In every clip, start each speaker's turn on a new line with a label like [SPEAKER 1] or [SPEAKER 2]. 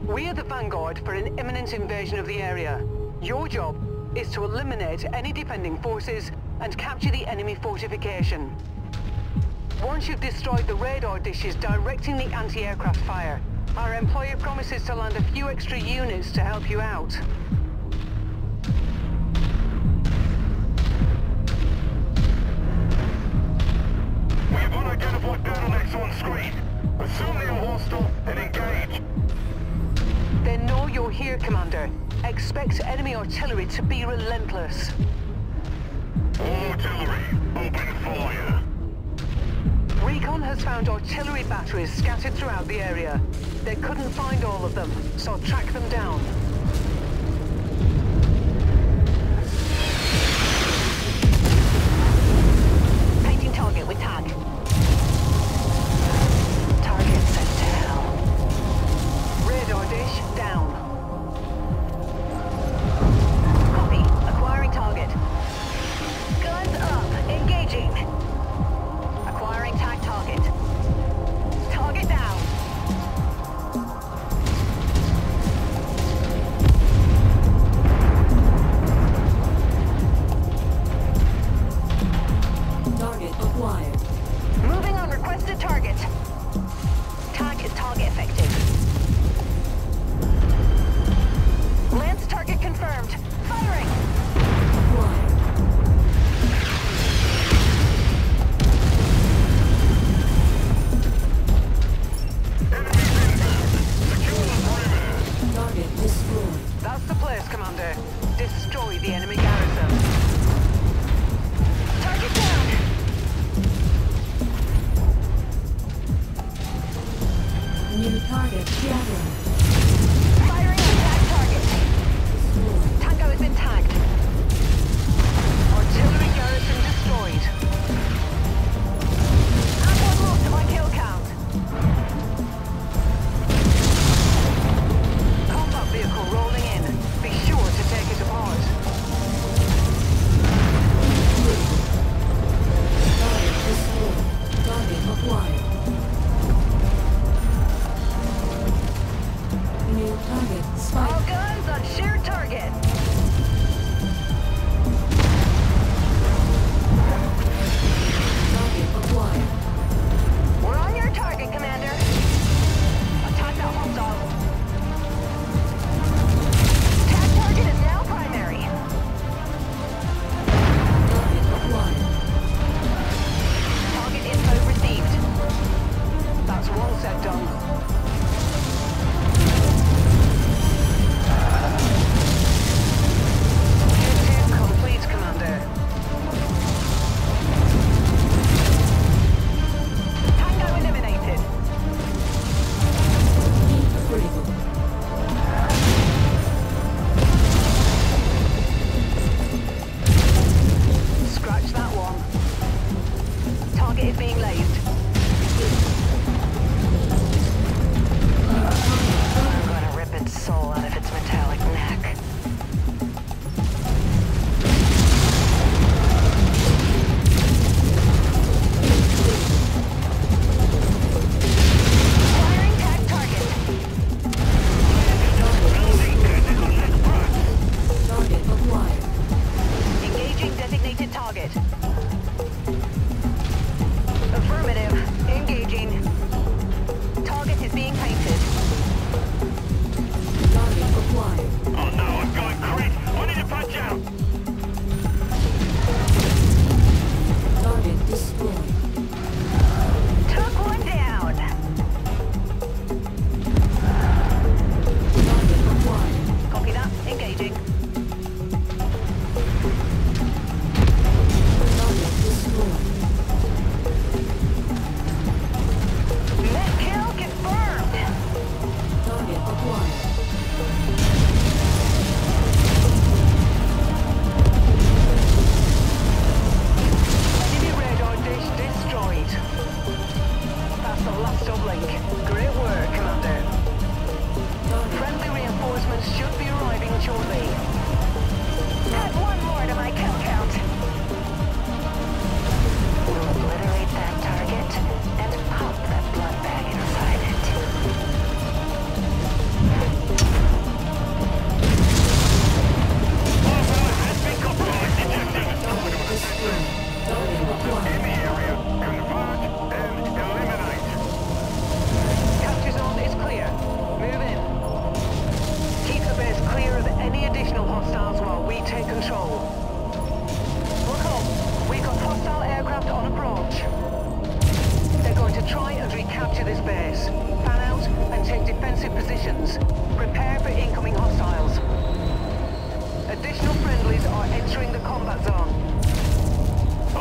[SPEAKER 1] We are the Vanguard for an imminent invasion of the area. Your job is to eliminate any defending forces and capture the enemy fortification. Once you've destroyed the radar dishes directing the anti-aircraft fire, our employer promises to land a few extra units to help you out.
[SPEAKER 2] We have unidentified bottlenecks on screen. Assume they are hostile and engage.
[SPEAKER 1] They know you're here, Commander. Expect enemy artillery to be relentless.
[SPEAKER 2] All artillery, open fire.
[SPEAKER 1] Recon has found artillery batteries scattered throughout the area. They couldn't find all of them, so track them down. Painting target with tag. Target set to hell. Radar dish down. Copy. Acquiring target. Guns up. Engaging. Acquiring tag target. Target down.
[SPEAKER 3] Target acquired.
[SPEAKER 1] Moving on requested target. Tag is target effective. Lance target confirmed. Firing!
[SPEAKER 3] Acquired. Target destroyed.
[SPEAKER 1] That's the place, Commander. Destroy the enemy garrison. Target down!
[SPEAKER 3] New target gathering.
[SPEAKER 1] Firing on tag target.
[SPEAKER 3] Destroyed.
[SPEAKER 1] Tango has been tagged. Artillery garrison destroyed. Add one more to my kill count. Combat vehicle rolling in. Be sure to take it apart.
[SPEAKER 3] Target destroyed. Target acquired. New target
[SPEAKER 1] All
[SPEAKER 3] spike.
[SPEAKER 1] guns on shared target.
[SPEAKER 3] Target acquired.
[SPEAKER 1] We're on your target, Commander. Attack that hostile. Tag target is now primary.
[SPEAKER 3] Target acquired.
[SPEAKER 1] Target info received. That's one set done. Objective complete, Commander. Tango eliminated.
[SPEAKER 3] Heat critical.
[SPEAKER 1] Scratch that one. Target is being lased. I'm gonna rip its soul out of its metallic neck. Firing tag target.
[SPEAKER 3] Target acquired.
[SPEAKER 1] Engaging designated target. Affirmative. Engaging. Target is being painted.
[SPEAKER 3] Target acquired.
[SPEAKER 2] Oh no, I'm going crazy. I need to punch out.
[SPEAKER 3] Target destroyed.
[SPEAKER 1] Took one down.
[SPEAKER 3] Target acquired.
[SPEAKER 1] Copy that. Engaging.
[SPEAKER 3] Target destroyed.
[SPEAKER 1] Net kill confirmed.
[SPEAKER 3] Target acquired.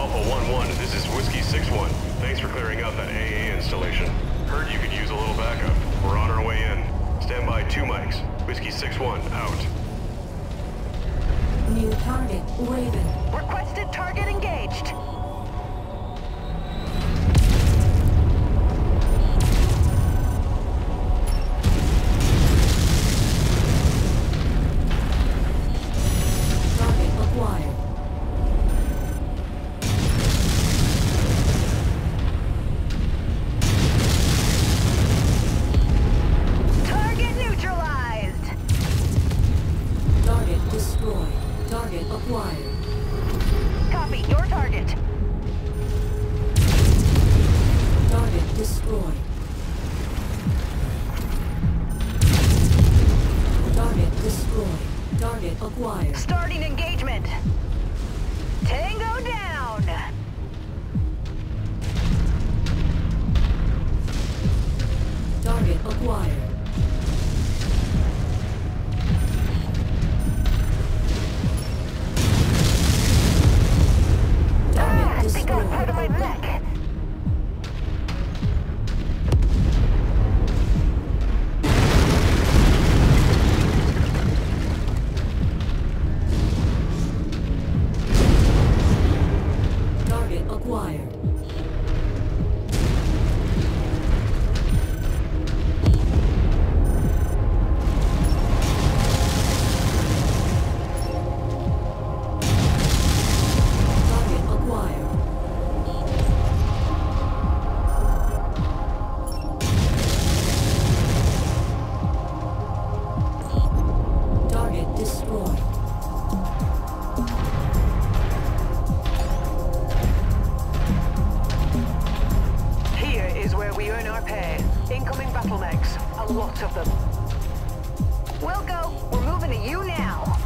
[SPEAKER 2] Alpha 1-1, this is Whiskey 6-1. Thanks for clearing out that AA installation. Heard you could use a little backup. We're on our way in. Stand by 2 mics. Whiskey 6-1, out.
[SPEAKER 3] New target, Raven.
[SPEAKER 1] Requested target engaged.
[SPEAKER 3] Target acquired.
[SPEAKER 1] Target neutralized.
[SPEAKER 3] Target destroyed. Target acquired.
[SPEAKER 1] Copy, your target.
[SPEAKER 3] Target destroyed. Target destroyed. Target acquired.
[SPEAKER 1] Starting engagement. Tango down.
[SPEAKER 3] Target acquired. Target
[SPEAKER 1] They got
[SPEAKER 3] destroyed.
[SPEAKER 1] part of my neck.
[SPEAKER 3] Target acquired. Target acquired. Target destroyed.
[SPEAKER 1] Here is where we earn our pay. Incoming battle mechs. A lot of them. We'll go. We're moving to you now.